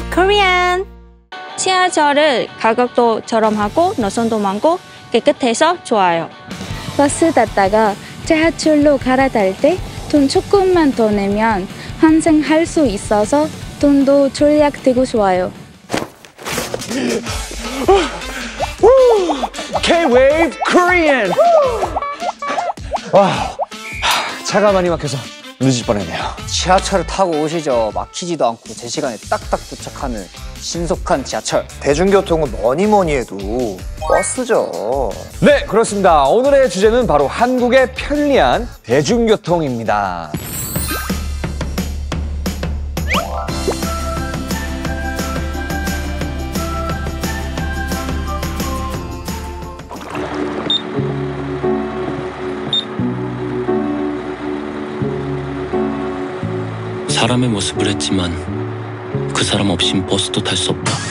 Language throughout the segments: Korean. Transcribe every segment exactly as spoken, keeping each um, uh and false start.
Korean! 지하철을 가격도 저렴하고 노선도 많고 깨끗해서 좋아요. 버스 탔다가 지하철로 갈아탈 때 돈 조금만 더 내면 환승할 수 있어서 돈도 절약되고 좋아요. K-Wave Korean! 와, 차가 많이 막혀서 늦을 뻔했네요. 지하철을 타고 오시죠. 막히지도 않고 제 시간에 딱딱 도착하는 신속한 지하철. 대중교통은 뭐니 뭐니 해도 버스죠. 네, 그렇습니다. 오늘의 주제는 바로 한국의 편리한 대중교통입니다. 사람의 모습을 했지만 그 사람 없인 버스도 탈 수 없다.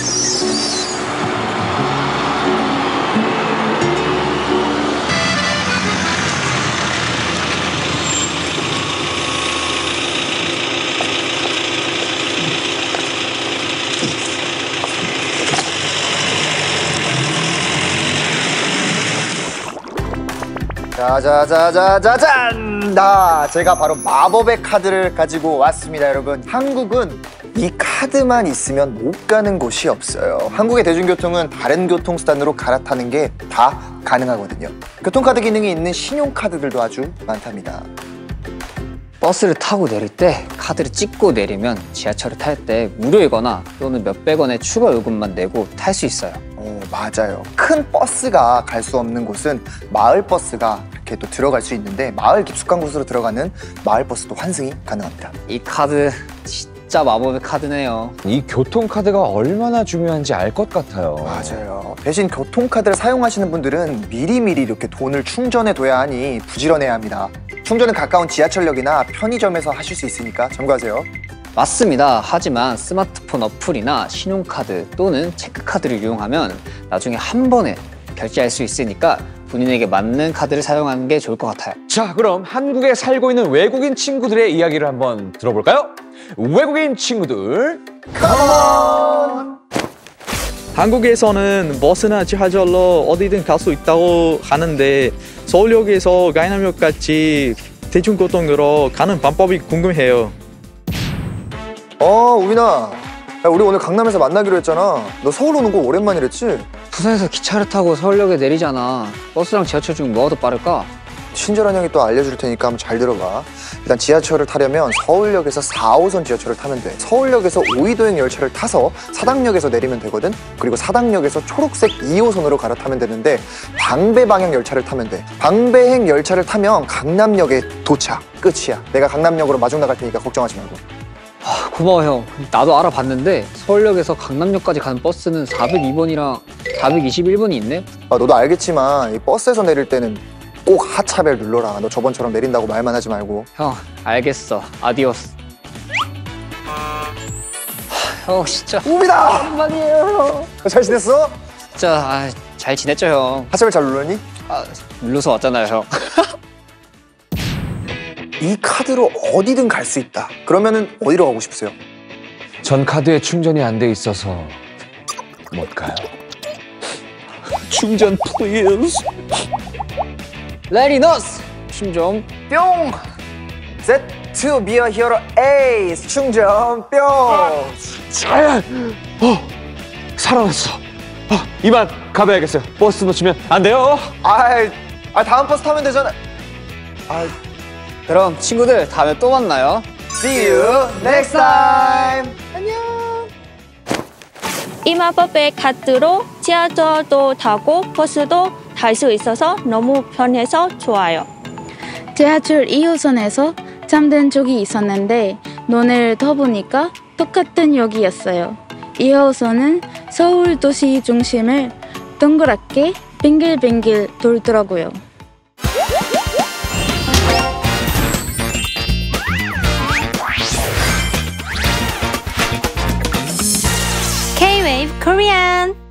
자자자자자잔! 나 제가 바로 마법의 카드를 가지고 왔습니다, 여러분. 한국은 이 카드만 있으면 못 가는 곳이 없어요. 한국의 대중교통은 다른 교통수단으로 갈아타는 게 다 가능하거든요. 교통카드 기능이 있는 신용카드들도 아주 많답니다. 버스를 타고 내릴 때 카드를 찍고 내리면 지하철을 탈 때 무료이거나 또는 몇백 원의 추가 요금만 내고 탈 수 있어요. 어, 맞아요. 큰 버스가 갈 수 없는 곳은 마을 버스가 이렇게 또 들어갈 수 있는데 마을 깊숙한 곳으로 들어가는 마을 버스도 환승이 가능합니다. 이 카드 진짜 마법의 카드네요. 이 교통카드가 얼마나 중요한지 알 것 같아요. 맞아요. 대신 교통카드를 사용하시는 분들은 미리미리 이렇게 돈을 충전해둬야 하니 부지런해야 합니다. 충전은 가까운 지하철역이나 편의점에서 하실 수 있으니까 참고하세요. 맞습니다. 하지만 스마트폰 어플이나 신용카드 또는 체크카드를 이용하면 나중에 한 번에 결제할 수 있으니까 본인에게 맞는 카드를 사용하는 게 좋을 것 같아요. 자, 그럼 한국에 살고 있는 외국인 친구들의 이야기를 한번 들어볼까요? 외국인 친구들, 컴온! 한국에서는 버스나 지하철로 어디든 갈 수 있다고 하는데 서울역에서 강남역까지 대중교통으로 가는 방법이 궁금해요. 어, 우빈아. 야, 우리 오늘 강남에서 만나기로 했잖아. 너 서울 오는 거 오랜만이랬지? 부산에서 기차를 타고 서울역에 내리잖아. 버스랑 지하철 중 뭐가 더 빠를까? 친절한 형이 또 알려줄 테니까 한번 잘 들어봐. 일단 지하철을 타려면 서울역에서 사 호선 지하철을 타면 돼. 서울역에서 오이도행 열차를 타서 사당역에서 내리면 되거든. 그리고 사당역에서 초록색 이 호선으로 갈아타면 되는데 방배 방향 열차를 타면 돼. 방배행 열차를 타면 강남역에 도착. 끝이야. 내가 강남역으로 마중 나갈 테니까 걱정하지 말고. 아, 고마워 형. 나도 알아봤는데 서울역에서 강남역까지 가는 버스는 사백이 번이랑 사백이십일 번이 있네? 아, 너도 알겠지만 이 버스에서 내릴 때는 꼭 하차벨 눌러라. 너 저번처럼 내린다고 말만 하지 말고. 형, 알겠어. 아디오스. 하, 형, 진짜. 우빈아! 오랜만이에요. 잘 지냈어? 진짜 아, 잘 지냈죠, 형? 하차벨 잘 눌렀니? 아, 눌러서 왔잖아요, 형. 이 카드로 어디든 갈 수 있다. 그러면은 어디로 가고 싶으세요? 전 카드에 충전이 안 돼 있어서 못 가요. 충전 플리즈. 레리너스! 충전 뿅! Set to be a hero 에이스 충전 뿅! 아, 어, 살아났어. 어, 이만 가봐야겠어요. 버스 놓치면 안 돼요. 아이, 아, 다음 버스 타면 되잖아. 아, 그럼 친구들 다음에 또 만나요. see you next time. 안녕. 이 마법의 카드로 지하철도 타고 버스도 탈 수 있어서 너무 편해서 좋아요. 지하철 이 호선에서 잠든 적이 있었는데 눈을 떠보니까 똑같은 역이었어요. 이 호선은 서울 도시 중심을 동그랗게 빙글빙글 돌더라고요. K-Wave Korean!